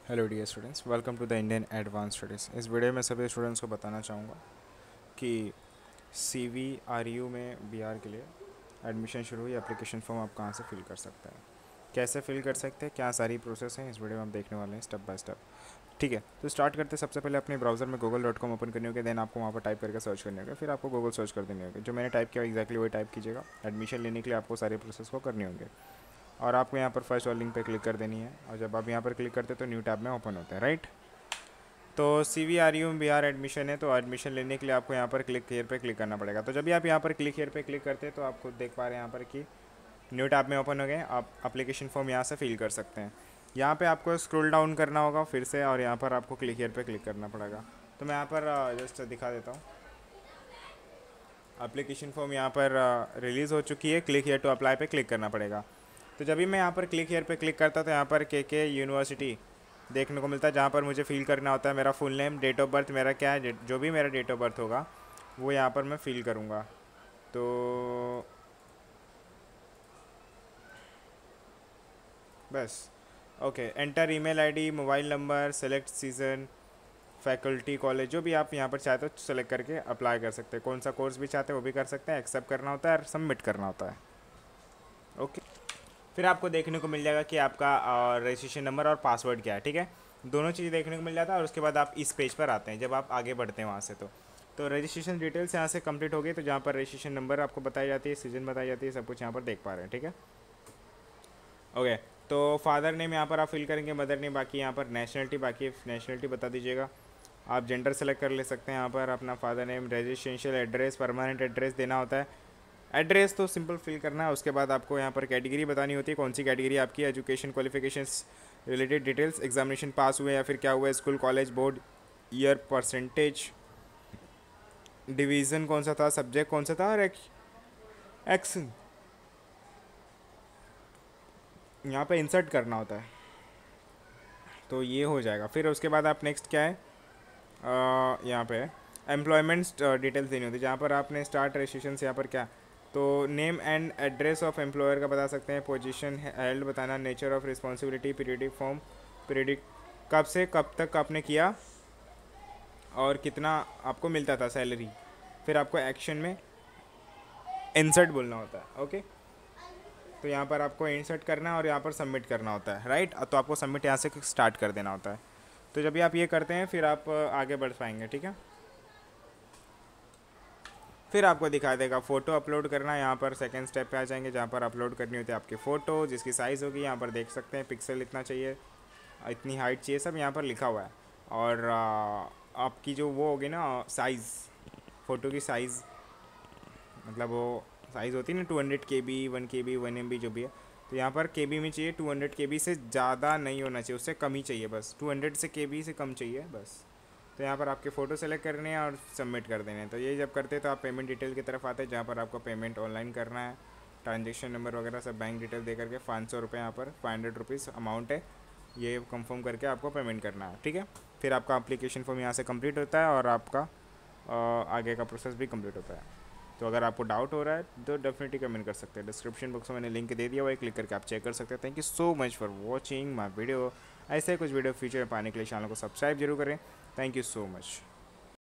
Hello dear students, welcome to the Indian advance studies. इस video में सभी students को बताना चाहूँगा कि CVRU में BR के लिए एडमिशन शुरू हुई। एप्लीकेशन फॉर्म आप कहाँ से फिल कर सकते हैं, कैसे फिल कर सकते हैं, क्या सारी प्रोसेस है, इस वीडियो में हम देखने वाले हैं स्टेप बाय स्टेप। ठीक है, तो स्टार्ट करते सबसे पहले अपने ब्राउज़र में google.com ओपन करनी होगी। देन आपको वहाँ पर टाइप करके सर्च करनी होगी, फिर आपको गूगल सर्च कर देनी होगी। जो मैंने टाइप किया एक्जैक्टली वही टाइप कीजिएगा। एडमिशन लेने के लिए आपको सारी प्रोसेस को करनी होंगे और आपको यहाँ पर फर्स्ट वाली लिंक पे क्लिक कर देनी है। और जब आप यहाँ पर क्लिक करते हैं तो न्यू टैब में ओपन होता है, राइट। तो CVRU में BR एडमिशन है, तो एडमिशन लेने के लिए आपको यहाँ पर क्लिक हियर पे क्लिक करना पड़ेगा। तो जब भी आप यहाँ पर क्लिक हियर पे क्लिक करते हैं तो आप खुद देख पा रहे हैं यहाँ पर कि न्यू टैब में ओपन हो गए। आप एप्लीकेशन फॉर्म यहाँ से फिल कर सकते हैं। यहाँ पे आपको स्क्रॉल डाउन करना होगा फिर से और यहाँ पर आपको क्लिक हियर पे क्लिक करना पड़ेगा। तो मैं यहाँ पर जस्ट दिखा देता हूँ। एप्लीकेशन फॉर्म यहाँ पर रिलीज़ हो चुकी है। क्लिक हियर टू अप्लाई पे क्लिक करना पड़ेगा। तो जब भी मैं यहाँ पर क्लिक हियर पे क्लिक करता तो यहाँ पर के यूनिवर्सिटी देखने को मिलता है, जहाँ पर मुझे फिल करना होता है मेरा full name, date of birth मेरा क्या है, जो भी मेरा डेट ऑफ बर्थ होगा वो यहाँ पर मैं फिल करूँगा। तो बस okay, enter email ID, mobile number, select season, faculty, college, जो भी आप यहाँ पर चाहते हो सेलेक्ट करके अप्लाई कर सकते हैं। कौन सा कोर्स भी चाहते हैं वो भी कर सकते हैं। एक्सेप्ट करना होता है और सबमिट करना होता है। ओके, फिर आपको देखने को मिल जाएगा कि आपका रजिस्ट्रेशन नंबर और पासवर्ड क्या है। ठीक है, दोनों चीज़ें देखने को मिल जाता है और उसके बाद आप इस पेज पर आते हैं। जब आप आगे बढ़ते हैं वहाँ से तो रजिस्ट्रेशन डिटेल्स यहाँ से कंप्लीट हो गई। तो जहाँ पर रजिस्ट्रेशन नंबर आपको बताई जाती है, सीजन बताई जाती है, सब कुछ यहाँ पर देख पा रहे हैं। ठीक है, ओके। तो फादर नेम यहाँ पर आप फिल करेंगे, मदर नेम, बाकी यहाँ पर नेशनलिटी, बाकी नेशनलिटी बता दीजिएगा। आप जेंडर सेलेक्ट कर ले सकते हैं यहाँ पर। अपना father name, residential address, permanent address देना होता है। एड्रेस तो सिंपल फिल करना है। उसके बाद आपको यहाँ पर कैटेगरी बतानी होती है, कौन सी कैटेगरी आपकी, education qualifications, related details, examination pass हुए या फिर क्या हुआ है, school, college, board, year, percentage, division कौन सा था, सब्जेक्ट कौन सा था और एक्शन यहाँ पे इंसर्ट करना होता है। तो ये हो जाएगा। फिर उसके बाद आप नेक्स्ट क्या है, यहाँ पे एम्प्लॉयमेंट डिटेल्स देनी होती है, जहाँ पर आपने स्टार्ट रजिस्ट्रेशन से यहाँ पर क्या, तो name and address of employer का बता सकते हैं, पोजीशन हेल्ड बताना, nature of responsibility, periodic form, periodic कब से कब तक आपने किया और कितना आपको मिलता था सैलरी। फिर आपको एक्शन में इंसर्ट बोलना होता है। ओके, तो यहाँ पर आपको इंसर्ट करना है और यहाँ पर सबमिट करना होता है, राइट। तो आपको सबमिट यहाँ से स्टार्ट कर देना होता है। तो जब भी आप ये करते हैं फिर आप आगे बढ़ पाएंगे। ठीक है, फिर आपको दिखा देगा फ़ोटो अपलोड करना। यहाँ पर सेकंड स्टेप पे आ जाएंगे, जहाँ पर अपलोड करनी होती है आपकी फ़ोटो, जिसकी साइज़ होगी यहाँ पर देख सकते हैं, पिक्सल इतना चाहिए, इतनी हाइट चाहिए, सब यहाँ पर लिखा हुआ है। और आपकी जो वो होगी ना साइज़, फ़ोटो की साइज़, मतलब वो साइज़ होती है ना 200 KB, 1 KB, 1 MB जो भी है। तो यहाँ पर KB में चाहिए, 200 KB से ज़्यादा नहीं होना चाहिए, उससे कम ही चाहिए बस, 200 से KB से कम चाहिए बस। तो यहाँ पर आपके फ़ोटो सेलेक्ट करने हैं और सबमिट कर देने हैं। तो ये जब करते हैं तो आप पेमेंट डिटेल की तरफ आते हैं, जहाँ पर आपको पेमेंट ऑनलाइन करना है, ट्रांजेक्शन नंबर वगैरह सब बैंक डिटेल दे करके 500 रुपये यहाँ पर 500 रुपीज़ अमाउंट है, ये कंफर्म करके आपको पेमेंट करना है। ठीक है, फिर आपका एप्लीकेशन फॉर्म यहाँ से कंप्लीट होता है और आपका आगे का प्रोसेस भी कंप्लीट होता है। तो अगर आपको डाउट हो रहा है तो डेफिनेटली कमेंट कर सकते हैं। डिस्क्रिप्शन बॉक्स में मैंने लिंक दे दिया हुआ है, क्लिक करके आप चेक कर सकते हैं। Thank you so much for watching my video. ऐसे कुछ वीडियो फ्यूचर में पाने के लिए चैनल को सब्सक्राइब जरूर करें। Thank you so much.